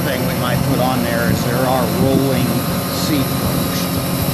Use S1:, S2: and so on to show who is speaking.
S1: thing we might put on there is there are rolling seed covers.